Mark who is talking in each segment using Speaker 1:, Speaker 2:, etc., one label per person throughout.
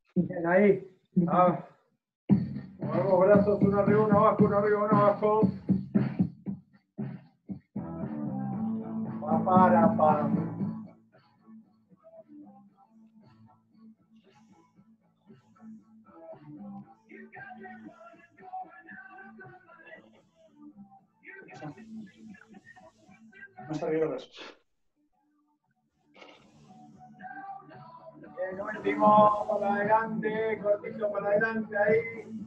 Speaker 1: Bien, ahí. Ah. Movemos brazos, uno arriba, uno abajo, uno arriba, uno abajo. Pa.
Speaker 2: Más arriba brazos.
Speaker 1: El último para adelante, cortito para adelante ahí.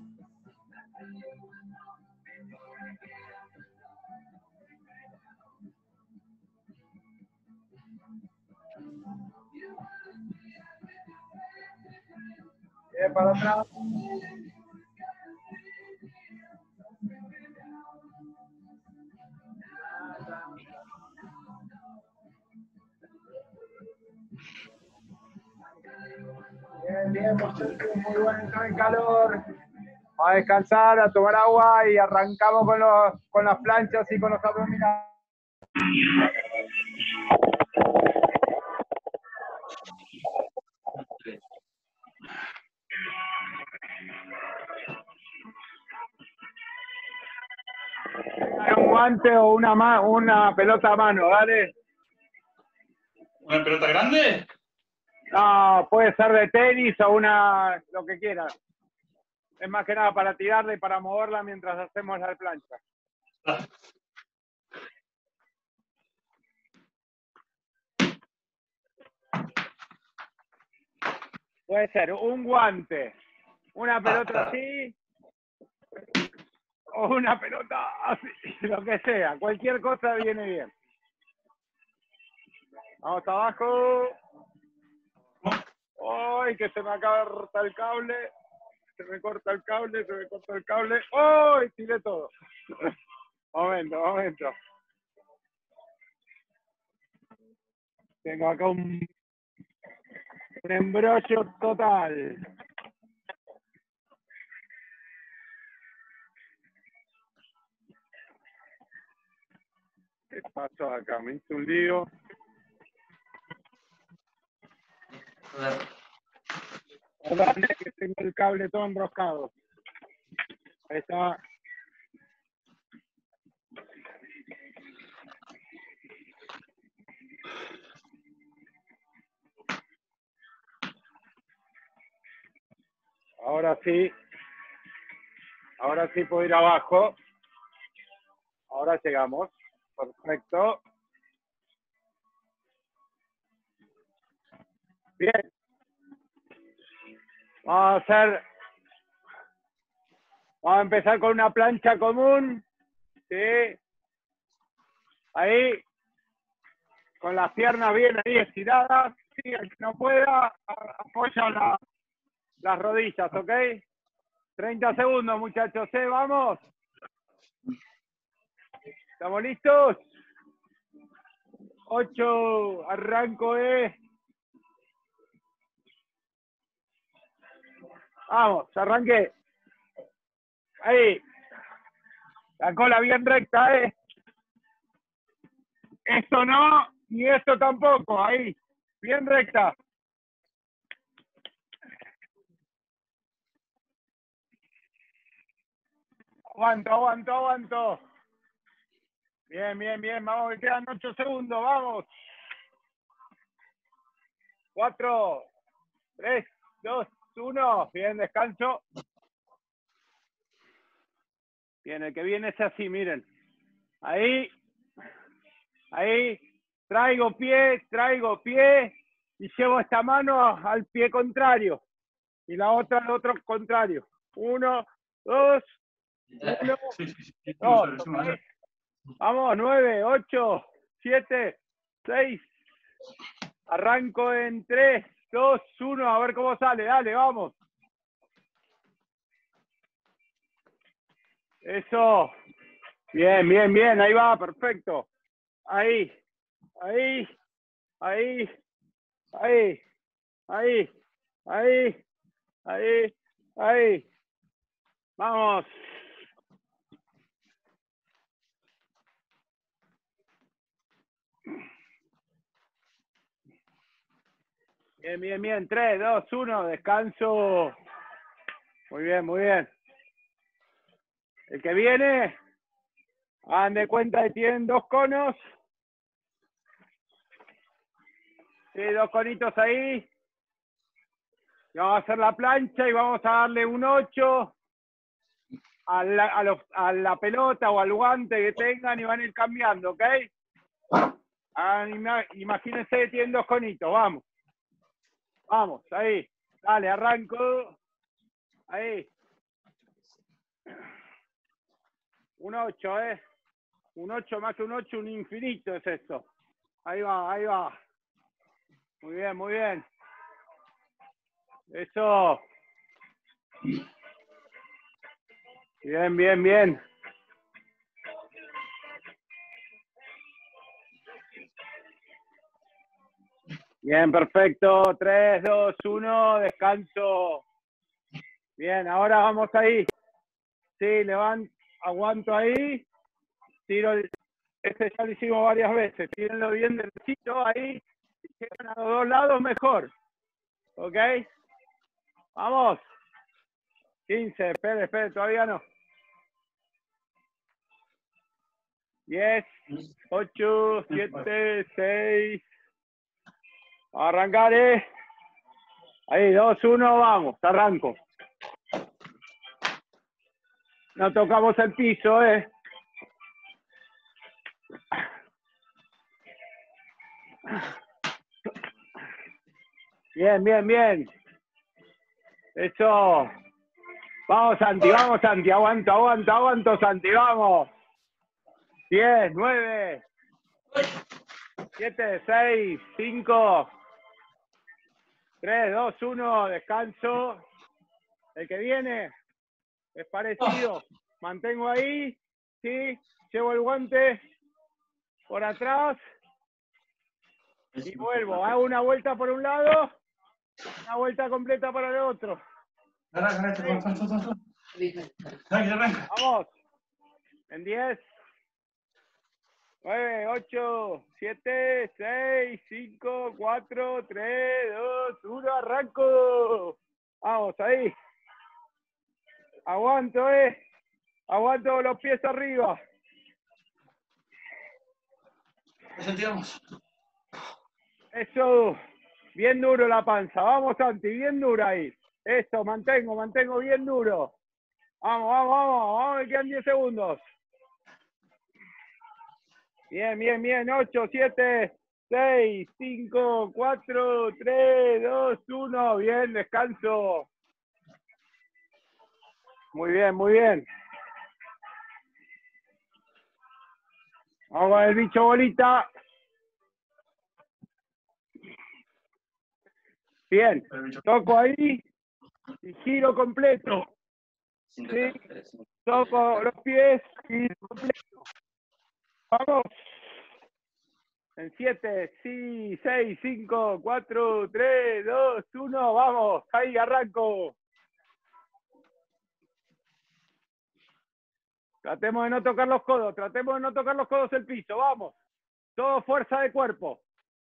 Speaker 1: Bien, para atrás. Bien, muchachos, muy bueno, entra en calor. A descansar, a tomar agua y arrancamos con las planchas y con los abdominales. Un guante o una pelota a mano, ¿vale?
Speaker 2: ¿Una pelota grande?
Speaker 1: No, puede ser de tenis o lo que quieras. Es más que nada para tirarla y para moverla mientras hacemos la plancha.
Speaker 2: Ah.
Speaker 1: Puede ser un guante, una pelota así, o una pelota así, lo que sea. Cualquier cosa viene bien. Vamos abajo. ¡Ay, que se me acaba de cortar el cable! Se me corta el cable, se me corta el cable. ¡Ay, tiré todo! Momento. Tengo acá un embrollo total. ¿Qué pasó acá? Me hice un lío. Perdón, que tengo el cable todo enroscado. Ahí está. Ahora sí puedo ir abajo. Ahora llegamos. Perfecto. Bien. Vamos a empezar con una plancha común. Sí. Ahí. Con las piernas bien ahí estiradas. Sí, el que no pueda, apoya las rodillas, ¿ok? 30 segundos, muchachos, vamos. ¿Estamos listos? 8, arranco, Vamos, arranqué. Ahí. La cola bien recta, Esto no, ni esto tampoco, ahí. Bien recta. Aguanto. Bien. Vamos, que quedan 8 segundos, vamos. 4, 3, 2, 1. Bien, descanso. Bien, el que viene es así, miren. Ahí. Traigo pie y llevo esta mano al pie contrario y la otra al otro contrario. 1, 2, 1, 2. Okay. Vamos, 9, 8, 7, 6. Arranco en 3, 2, 1. A ver cómo sale. Dale, vamos. Eso. Bien. Ahí va, perfecto. Ahí. Vamos. Bien, bien, bien. 3, 2, 1, descanso. Muy bien, muy bien. El que viene, hagan de cuenta que tienen 2 conos. Sí, 2 conitos ahí. Y vamos a hacer la plancha y vamos a darle un 8 a la pelota o al guante que tengan y van a ir cambiando, ¿ok? Imagínense que tienen 2 conitos, vamos. Vamos, ahí. Dale, arranco. Ahí. Un 8, ¿eh? Un 8 más que un 8, un infinito es esto. Ahí va, ahí va. Muy bien, muy bien. Eso. Bien, bien, bien. Bien, perfecto. 3, 2, 1, descanso. Bien, ahora vamos ahí. Sí, aguanto ahí. Tiro este ya lo hicimos varias veces. Tírenlo bien derechito ahí. Si llegan a los 2 lados, mejor. ¿Ok? Vamos. 15, espere, todavía no. 10, 8, 7, 6. Arrancar, Ahí, 2, 1, vamos, arranco. No tocamos el piso, Bien, bien, bien. Eso. Vamos, Santi, aguanto, Santi, vamos. 10, 9, 7, 6, 5, 3, 2, 1, descanso. El que viene es parecido. Mantengo ahí, sí, llevo el guante por atrás y vuelvo. Hago una vuelta por un lado, una vuelta completa para el otro. Vamos. En 10, 9, 8, 7, 6, 5, 4, 3, 2, 1, arranco. Vamos, ahí. Aguanto, Aguanto los pies arriba.
Speaker 2: Sentíamos.
Speaker 1: Eso. Bien duro la panza. Vamos, Santi, bien duro ahí. Eso, mantengo bien duro. Vamos, me quedan 10 segundos. Bien. 8, 7, 6, 5, 4, 3, 2, 1. Bien, descanso. Muy bien. Vamos con el bicho bolita. Bien, toco ahí y giro completo. Sí, toco los pies y completo. Vamos. En 7, sí, 6, 5, 4, 3, 2, 1, vamos. Ahí arranco. Tratemos de no tocar los codos el piso, vamos. Todo fuerza de cuerpo.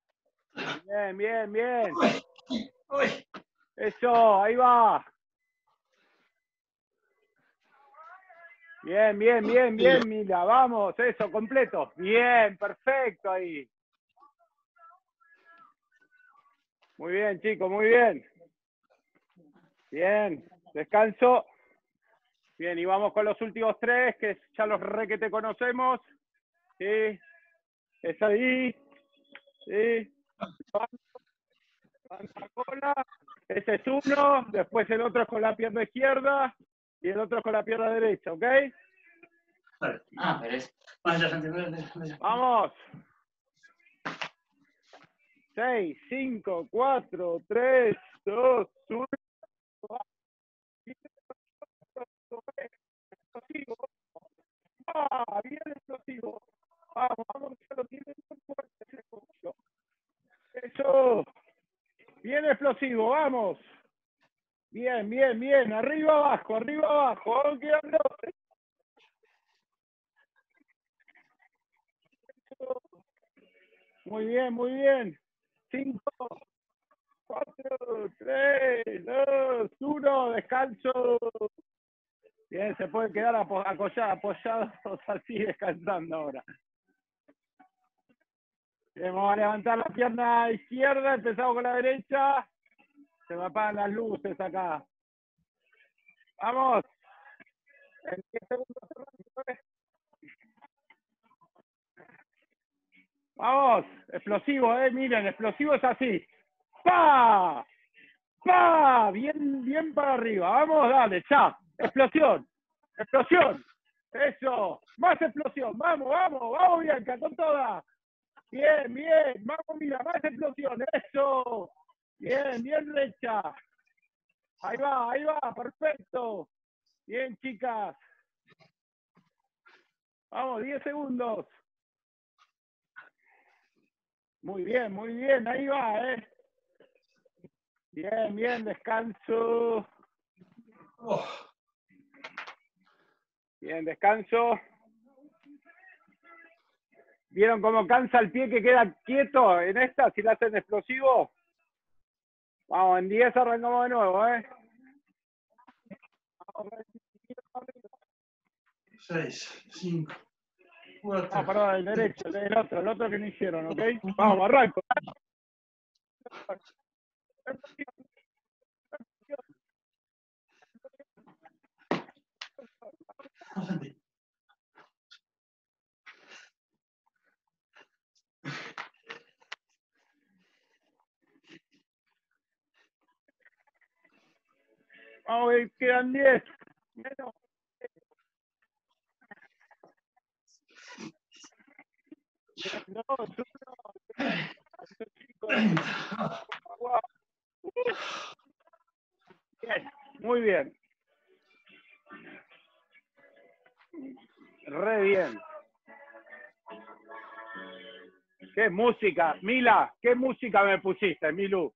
Speaker 1: Bien. Eso, ahí va. Bien, Mila, vamos, eso, completo. Bien, perfecto ahí. Muy bien, chicos, muy bien. Bien, descanso. Bien, y vamos con los últimos 3, que ya los requete conocemos. Sí, es ahí. Sí. Cola. Ese es uno, después el otro es con la pierna izquierda y el otro es con la pierna derecha, ¿ok?
Speaker 2: Vale. Pero es.
Speaker 1: Vamos. 6, 5, 4, 3, 2, 1. Explosivo. Bien explosivo. Vamos, que lo tienen muy fuerte ese cocho. Eso. Bien explosivo, vamos. Bien. Arriba, abajo. Vamos quedando. Muy bien. 5, 4, 3, 2, 1, descanso. Bien, se pueden quedar apoyados así descansando ahora. Bien, vamos a levantar la pierna izquierda, empezamos con la derecha. Se me apagan las luces acá. Vamos. En 10 segundos. Vamos, explosivo, miren, explosivo es así. ¡Pa! ¡Pa! Bien, bien para arriba. Vamos, dale, ya. Explosión. Explosión. Eso. Más explosión. Vamos, vamos, vamos, Bianca, con toda. Bien, bien. Vamos, mira, más explosión. Eso. Bien, bien derecha. Ahí va, perfecto. Bien, chicas. Vamos, 10 segundos. Muy bien, ahí va, Bien, bien, descanso. Bien, descanso. ¿Vieron cómo cansa el pie que queda quieto en esta si la hacen explosivo? Vamos, en 10 arrancamos de nuevo,
Speaker 3: 6, 5, 4.
Speaker 1: Ah, perdón, el derecho, el otro que no hicieron, ¿ok? Vamos, arranco. Vamos, quedan 10. Menos. No, bien, muy bien. Re bien. ¿Qué música? Mila, ¿qué música me pusiste, Milu?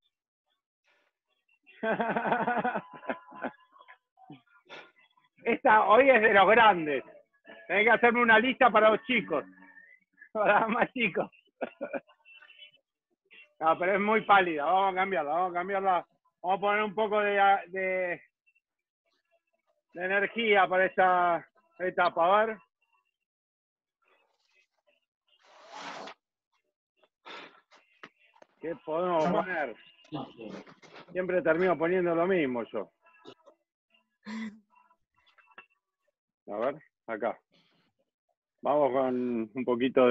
Speaker 1: Esta hoy es de los grandes. Tenés que hacerme una lista para los chicos. Para los más chicos. No, pero es muy pálida. Vamos a cambiarla. Vamos a poner un poco de energía para esta etapa. A ver. ¿Qué podemos poner? Siempre termino poniendo lo mismo yo. A ver, acá. Vamos con un poquito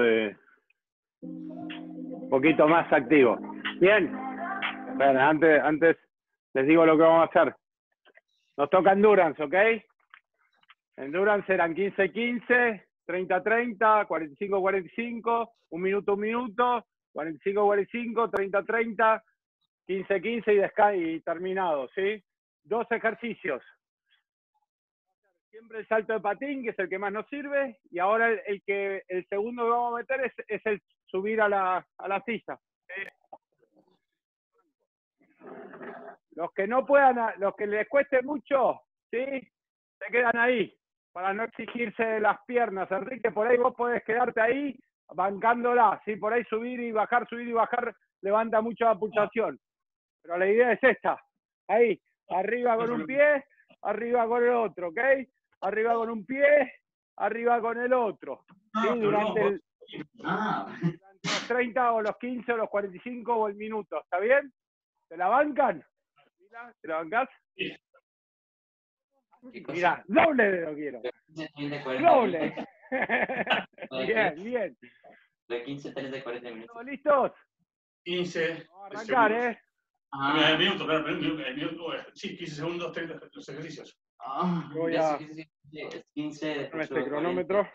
Speaker 1: más activo. Bien. Bueno, antes les digo lo que vamos a hacer. Nos toca endurance, ¿ok? Endurance serán 15-15, 30-30, 45-45, 1 minuto, 1 minuto, 45-45, 30-30, 15-15 y terminado, ¿sí? 2 ejercicios. Siempre el salto de patín, que es el que más nos sirve, y ahora el segundo que vamos a meter es el subir a la silla. Los que no puedan, los que les cueste mucho, ¿sí? Se quedan ahí, para no exigirse las piernas. Enrique, por ahí vos podés quedarte ahí, bancándola, ¿sí? Por ahí subir y bajar, levanta mucha la pulsación. Pero la idea es esta, ahí, arriba con un pie, arriba con el otro, ¿ok? Arriba con un pie, arriba con el otro. ¿Sí? Durante los 30 o los 15 o los 45 o el minuto, ¿está bien? ¿Se la bancan? ¿Te la bancás? Mira, doble dedo quiero. Doble. Bien.
Speaker 2: De 15, 30, 40 minutos.
Speaker 1: ¿Todos listos?
Speaker 3: 15.
Speaker 1: Vamos a arrancar,
Speaker 3: El minuto, claro, el minuto, sí, 15 segundos, 30 los ejercicios.
Speaker 1: Voy a
Speaker 2: 15.
Speaker 1: este cronómetro.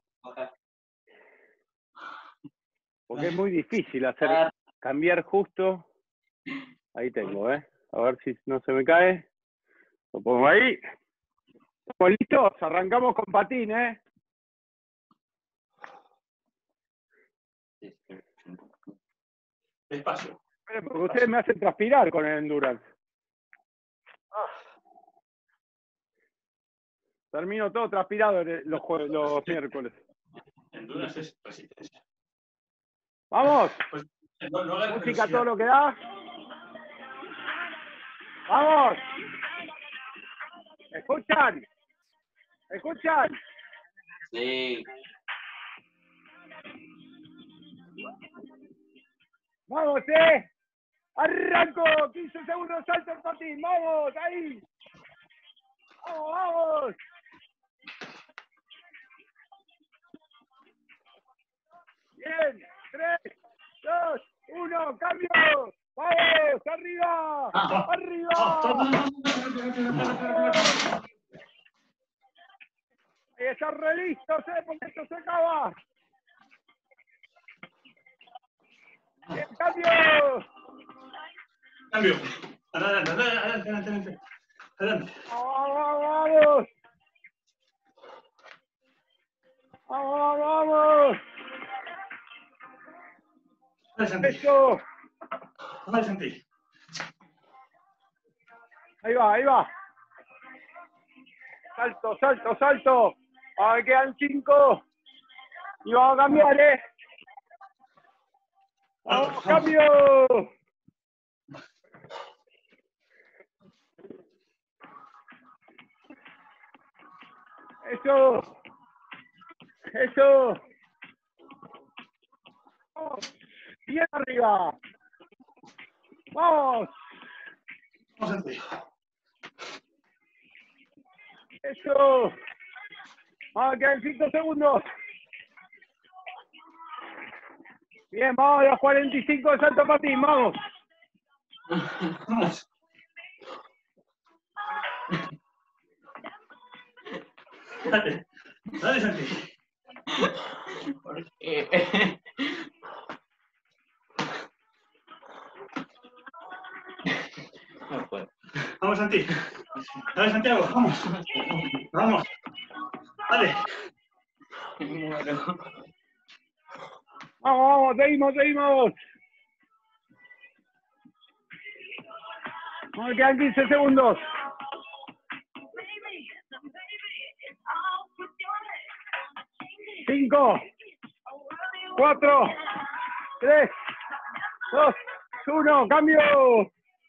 Speaker 1: Porque es muy difícil cambiar justo. Ahí tengo, A ver si no se me cae. Lo pongo ahí. ¿Estamos listos? Arrancamos con patín,
Speaker 3: Despacio.
Speaker 1: Porque ustedes me hacen transpirar con el endurance. Termino todo transpirado los miércoles.
Speaker 3: Endurance es resistencia.
Speaker 1: ¡Vamos!
Speaker 3: Pues,
Speaker 1: Música todo lo que da. Vamos. Escuchan. Escuchan.
Speaker 2: Sí.
Speaker 1: Vamos, arranco. 15 segundos, salto el patín. Vamos, ahí. Vamos, vamos. Bien. 3, 2, 1, cambio. Vamos, arriba. Arriba. Ahí está re listo, porque esto se acaba. Bien, cambio.
Speaker 3: Cambio. Adelante, adelante, adelante. Adelante.
Speaker 1: Vamos. Vamos, vamos. Eso.
Speaker 3: Vale, Santi.
Speaker 1: Ahí va. Salto, salto, salto. Ahora quedan 5. Y vamos a cambiar, Vamos, cambio. Eso. Vamos. Bien arriba. Vamos.
Speaker 3: Vamos, Santi.
Speaker 1: Eso. Vamos, quedan 5 segundos. Bien, vamos a los 45 de salto patín, vamos.
Speaker 3: Vamos. Dale, dale, Santi.
Speaker 2: ¿Por qué? No puedo.
Speaker 3: Vamos, Santi. Dale, Santiago, vamos. Vamos. Dale.
Speaker 2: Me muero.
Speaker 1: Vamos, seguimos. Vamos, quedan 15 segundos. Cinco, 4, 3, 2, 1, cambio.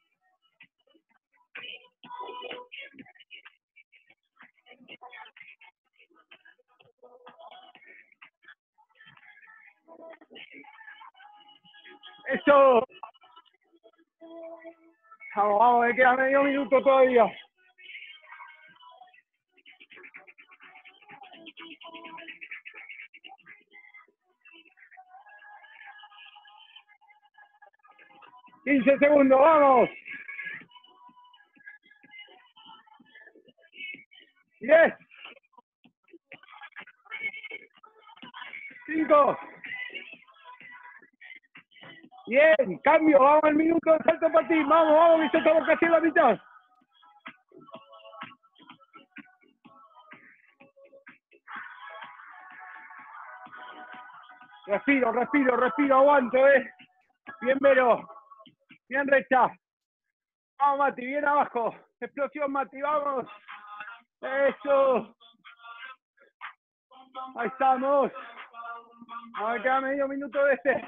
Speaker 1: Eso. Vamos, me queda medio minuto todavía. ¡15 segundos, vamos! 10, 5. Bien, cambio, vamos al minuto de salto patín, vamos, que ya estamos casi en la mitad. Respiro, aguanto, Bien, Vero. Bien, Recha. Vamos, Mati, bien abajo. Explosión, Mati, vamos. Eso. Ahí estamos. Vamos, queda medio minuto de este.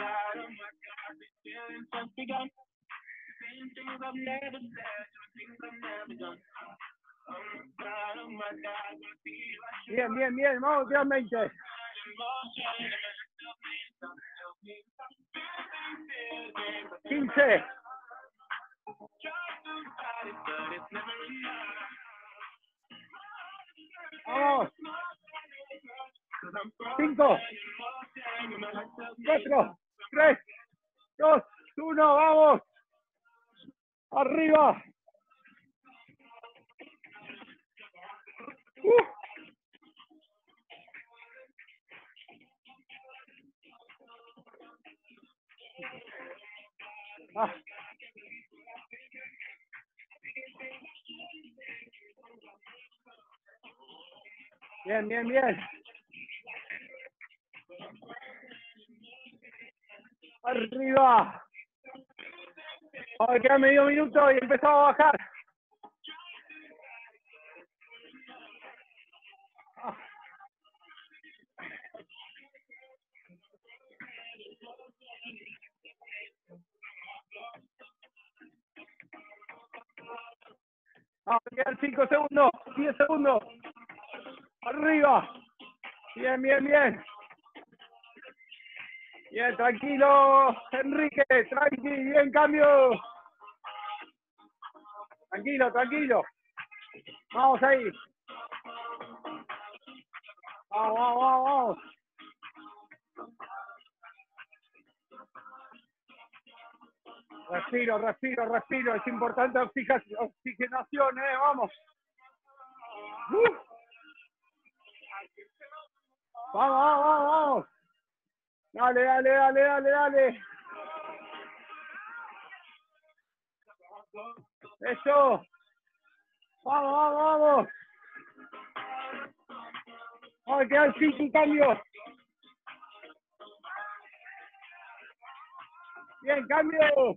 Speaker 1: Bien, vamos, quedan 20. ¡15! ¡Vamos! 5, 4, 3, 2, 1, ¡vamos! ¡Arriba! Ah. Bien. Arriba. Ahora queda medio minuto y empezamos a bajar. Vamos, quedan 5 segundos, 10 segundos. Arriba. Bien, bien, bien. Bien, tranquilo, Enrique, tranqui, bien, cambio. Tranquilo, tranquilo. Vamos ahí. Vamos, vamos, vamos, vamos. Respiro, respiro, respiro. Es importante oxigenación, vamos. Vamos, vamos, vamos, vamos. Dale, dale, dale, dale, dale. Eso. Vamos, vamos, vamos. Vamos a quedar 5 cambios. Bien, cambio.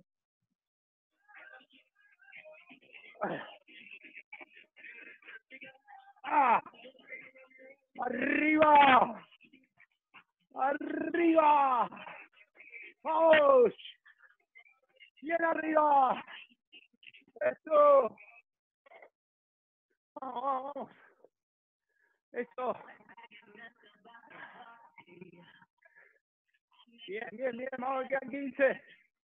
Speaker 1: Ah. Arriba. Arriba. Vamos. Bien arriba. Eso. Vamos, vamos. Eso. Bien, bien, bien. Vamos, quedan 15.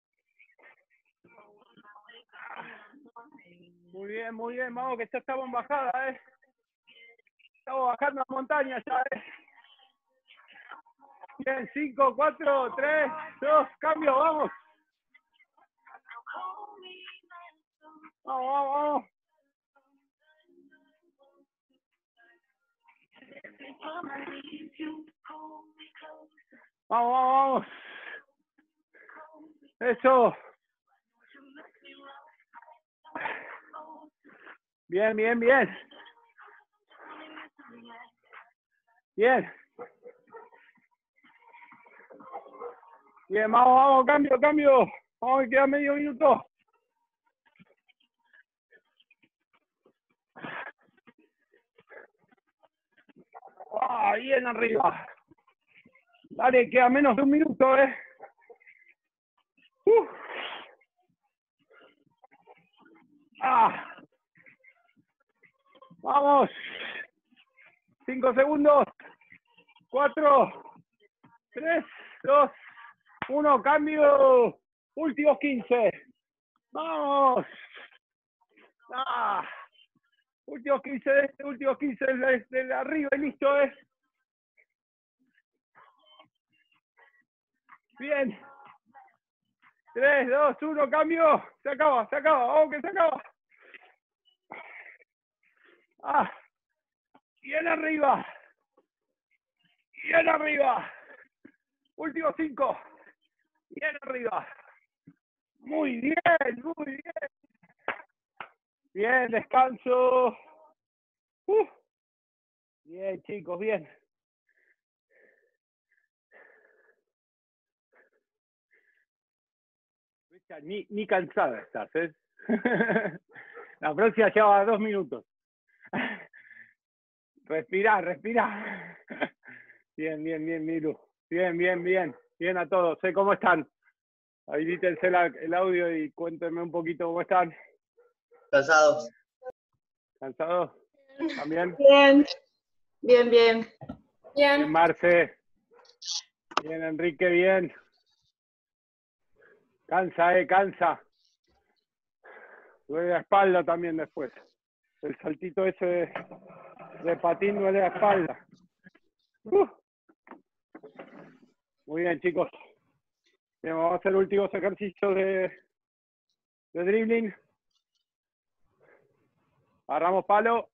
Speaker 1: Muy bien, vamos, que ya estamos en bajada, Estamos bajando la montaña ya, Bien, 5, 4, 3, 2, cambio, vamos. Vamos, vamos, vamos. Vamos, vamos, vamos. Eso. Bien, bien, bien. Bien. Bien, vamos, vamos, cambio, cambio. Vamos, que queda medio minuto. Ah, bien arriba. Dale, queda menos de un minuto, Ah. Vamos. 5 segundos. 4, 3, 2, 1, cambio. Últimos 15. Vamos. Ah. Últimos 15 de este, últimos 15 de arriba y listo, Bien. 3, 2, 1, cambio. Se acaba, vamos que se acaba. Ah. Bien arriba. Bien arriba. Últimos 5. Bien arriba. Muy bien, muy bien. Bien, descanso. Bien, chicos, bien. Ni cansada estás, La próxima lleva 2 minutos. Respirá, respirá. Bien, bien, bien, Miru. Bien, bien, bien. Bien a todos. ¿Cómo están? Habilítense el audio y cuéntenme un poquito cómo están.
Speaker 4: Cansados.
Speaker 1: ¿Cansados? ¿También?
Speaker 5: Bien, bien, bien.
Speaker 1: Bien, Marce. Bien, Enrique, bien. Cansa, cansa. Duele la espalda también después. El saltito ese de patín duele la espalda. Muy bien, chicos. Bien, vamos a hacer últimos ejercicios de dribbling. Agarramos palo.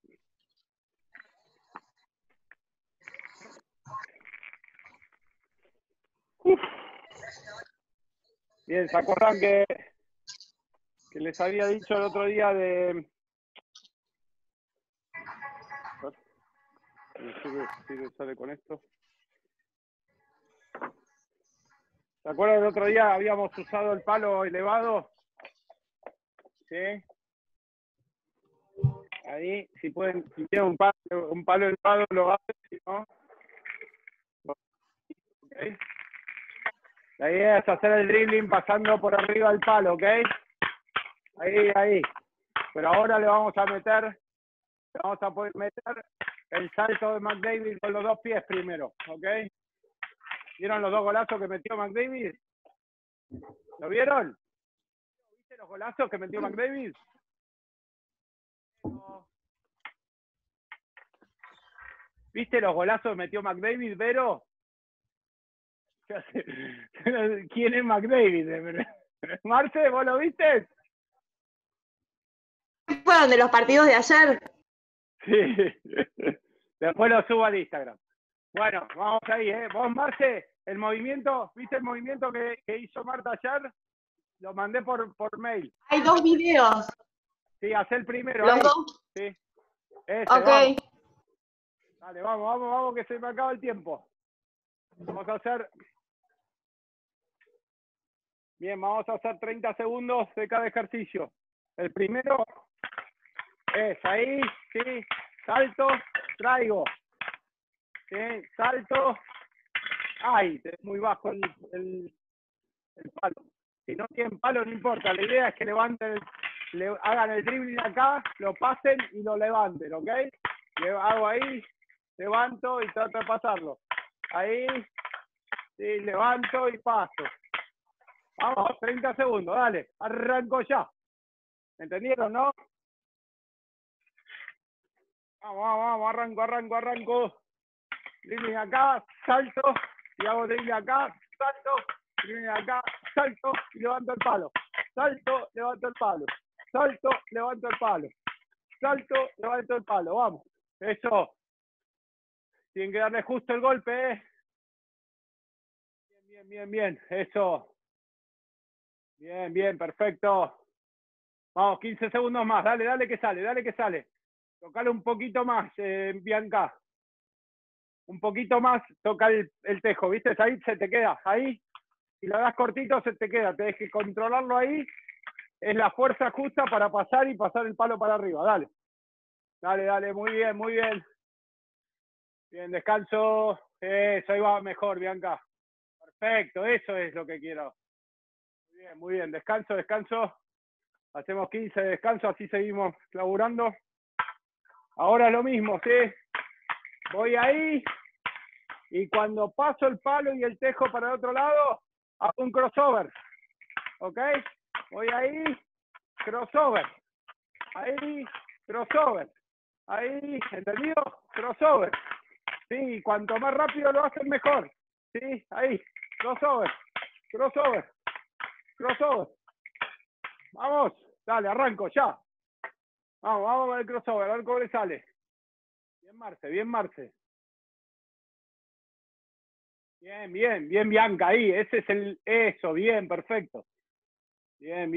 Speaker 1: Bien, ¿se acuerdan que les había dicho el otro día de... Si sale con esto. ¿Se acuerdan el otro día habíamos usado el palo elevado? ¿Sí? Ahí, si pueden, si tienen un palo elevado, lo hacen, si no. Okay. La idea es hacer el dribbling pasando por arriba del palo, ¿ok? Ahí, ahí. Pero ahora le vamos a poder meter el salto de McDavid con los 2 pies primero, ¿ok? ¿Vieron los 2 golazos que metió McDavid? ¿Lo vieron? ¿Viste los golazos que metió McDavid? No. ¿Viste los golazos que metió McDavid, Vero? ¿Quién es McDavid? Marce, ¿vos lo viste?
Speaker 5: ¿Fueron de los partidos de ayer?
Speaker 1: Sí. Después lo subo al Instagram. Bueno, vamos ahí, ¿eh? Vos, Marce, el movimiento, ¿viste el movimiento que hizo Marta ayer? Lo mandé por mail.
Speaker 5: Hay 2 videos.
Speaker 1: Sí, hacé el primero.
Speaker 5: ¿Los
Speaker 1: ahí.
Speaker 5: 2?
Speaker 1: Sí. Ese,
Speaker 5: Ok.
Speaker 1: vamos. Dale, vamos, que se me acaba el tiempo. Vamos a hacer... Bien, vamos a hacer 30 segundos de cada ejercicio. El primero es ahí, sí, salto, traigo. Sí, salto. Ay, es muy bajo el palo. Si no tienen palo, no importa. La idea es que levanten, hagan el dribbling acá, lo pasen y lo levanten, ¿ok? Le hago ahí, levanto y trato de pasarlo. Ahí, sí, levanto y paso. Vamos, 30 segundos, dale, arranco ya. ¿Entendieron, no? Vamos, arranco. Dribbling acá, salto, y hago dribbling acá, salto, dribbling acá, salto, y levanto el palo. Salto, levanto el palo. Salto, levanto el palo. Salto, levanto el palo, vamos. Eso. Tienen que darle justo el golpe, ¿eh? Bien, eso. Bien, perfecto. Vamos, 15 segundos más. Dale que sale. Tocale un poquito más, Bianca. Un poquito más, toca el tejo, ¿viste? Ahí se te queda, ahí. Si lo das cortito, se te queda. Tenés que controlarlo ahí. Es la fuerza justa para pasar y pasar el palo para arriba. Dale, muy bien. Bien, descanso. Eso, ahí va mejor, Bianca. Perfecto, eso es lo que quiero. Muy bien. Descanso. Hacemos 15 de descanso, así seguimos laburando. Ahora lo mismo, ¿sí? Voy ahí y cuando paso el palo y el tejo para el otro lado, hago un crossover. ¿Ok? Voy ahí, crossover. Ahí, crossover. Ahí, ¿entendido? Crossover. Sí, cuanto más rápido lo hacen, mejor. Sí, ahí, crossover. Vamos, dale, arranco, ya. Vamos con el crossover, a ver cómo le sale. Bien, Marce. Bien, Bianca, ahí, ese es eso, bien, perfecto. Bien.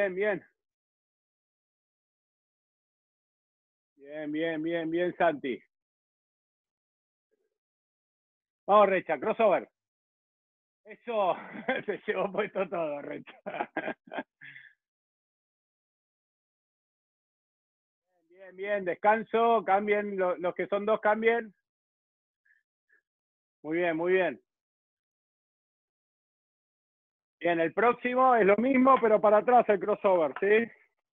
Speaker 1: Bien, Santi. Vamos, Recha, crossover. Eso, se llevó puesto todo, Recha. Bien, descanso, cambien, los que son 2 cambien. Muy bien. Bien, el próximo es lo mismo, pero para atrás el crossover, ¿sí?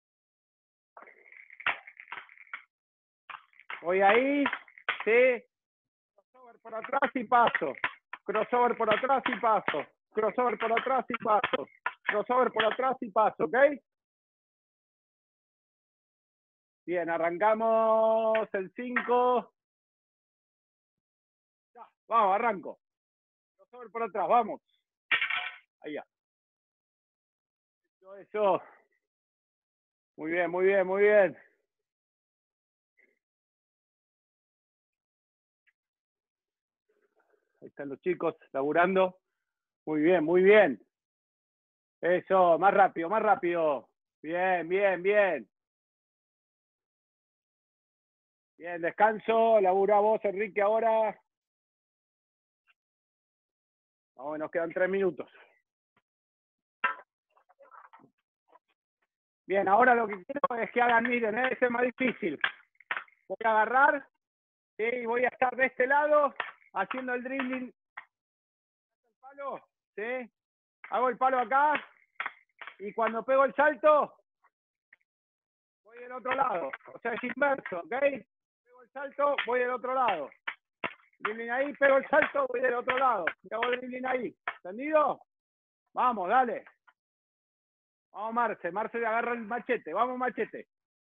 Speaker 1: Voy ahí, ¿sí? Crossover por atrás y paso. Crossover por atrás y paso. Crossover por atrás y paso. Crossover por atrás y paso, ¿ok? Bien, arrancamos el 5. Ya, vamos, arranco. Crossover por atrás, vamos. Ahí ya. Eso. Muy bien. Ahí están los chicos laburando. Muy bien. Eso, más rápido. Bien. Bien, descanso. Labura vos, Enrique, ahora. Vamos, nos quedan 3 minutos. Bien, ahora lo que quiero es que hagan, miren, ese es más difícil. Voy a agarrar, ¿sí? Y voy a estar de este lado, haciendo el dribbling. El palo, ¿sí? Hago el palo acá, y cuando pego el salto, voy del otro lado. O sea, es inverso, ¿ok? Pego el salto, voy del otro lado. Dribbling ahí, pego el salto, voy del otro lado. Y hago dribbling ahí. ¿Entendido? Vamos, dale. Vamos, Marce. Marce le agarra el machete. Vamos, machete.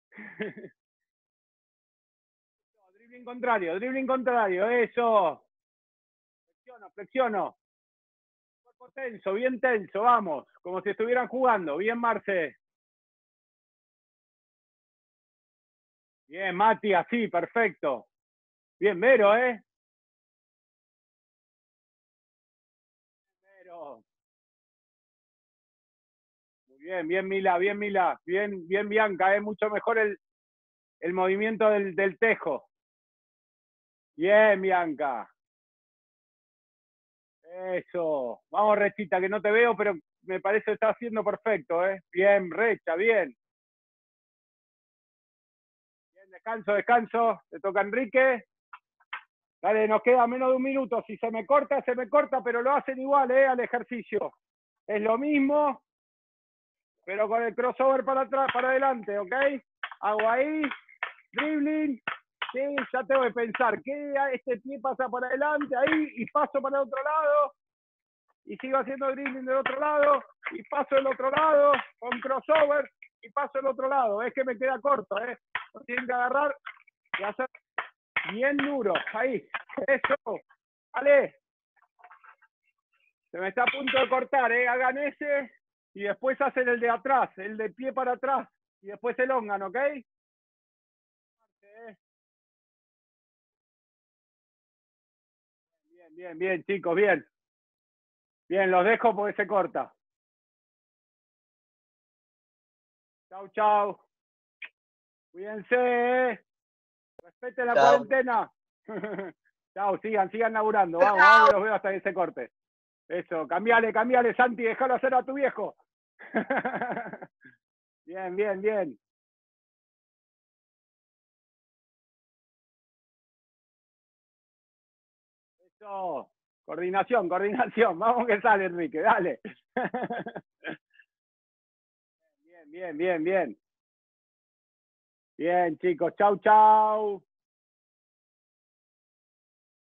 Speaker 1: Dribbling contrario. Eso. Flexiono. Cuerpo tenso, bien tenso, vamos. Como si estuvieran jugando. Bien, Marce. Bien, Mati, así, perfecto. Bien, Vero, ¿eh? Vero. Muy bien, bien, Mila, bien, Mila. Bien, bien, Bianca, ¿eh? Mucho mejor el movimiento del tejo. Bien, Bianca. Eso. Vamos, Rechita, que no te veo, pero me parece que está haciendo perfecto, ¿eh? Bien, Recha, bien. Bien, descanso. Te toca Enrique. Dale, nos queda menos de un minuto. Si se me corta, pero lo hacen igual, al ejercicio. Es lo mismo, pero con el crossover para atrás, para adelante, ¿ok? Hago ahí, dribbling, sí, ya tengo que pensar que este pie pasa para adelante, ahí, y paso para el otro lado, y sigo haciendo dribbling del otro lado, y paso del otro lado, con crossover, y paso del otro lado. Es que me queda corto, Lo tienen que agarrar y hacer bien duro, ahí, eso, vale. Se me está a punto de cortar, hagan ese, y después hacen el de atrás, el de pie para atrás, y después elongan, ¿ok? Bien, chicos, bien. Bien, los dejo porque se corta. Chau. Cuídense, respeten la cuarentena. Chau, sigan laburando. Vamos, que los veo hasta que se corte. Eso, cambiale, Santi, déjalo hacer a tu viejo. Bien. Eso, coordinación. Vamos que sale, Enrique, dale. Bien. Bien, chicos, chau.